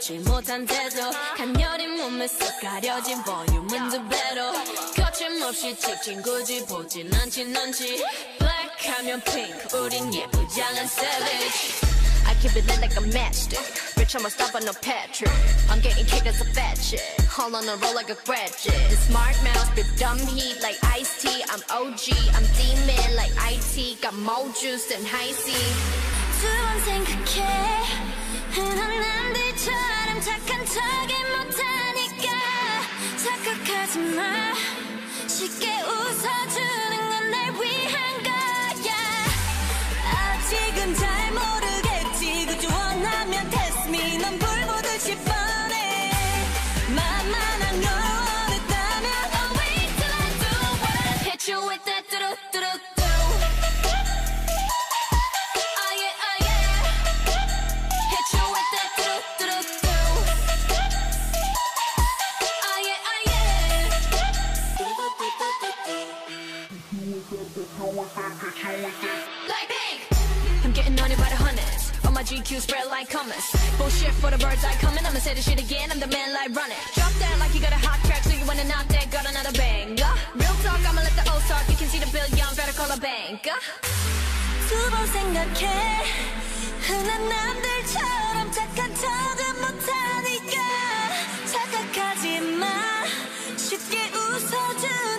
걷지 못한 태도 가녀린 몸에 쏙 가려진 볼륨은 두 배로 거침없이 찍힌 굳이 보진 않진 않지 Black 하면 pink 우린 예쁘장한 savage I keep it lit like a matchstick Bitch I'ma stop on no Patrick I'm getting kicked as a fat shit All on a roll like a graduate The smart mouth spit dumb heat like iced tea I'm OG I'm demon like IT Got more juice than high C 두 번 생각해 흔한 남들처럼 착한 척이 못하니까 착각하지 마 쉽게 웃어주는 건 날 위한 거야 아직은 잘 모르겠지 그저 원하면 test me 넌 불 보듯이 뻔해 만만한 걸 원했다면 I'll wait till I do it Hit you with that 뚜루뚜루뚜 Like pink I'm getting on it by the hundreds All my GQ spread like commas Bullshit for the birds I coming I'ma say this shit again I'm the man like running Drop that like you got a hot track So you wanna knock that got another bang Real talk I'ma let the O's talk You can see the bill young better call a bank 두 번 생각해 흔한 남들처럼 착한 척은 못하니까 착각하지 마 쉽게 웃어줘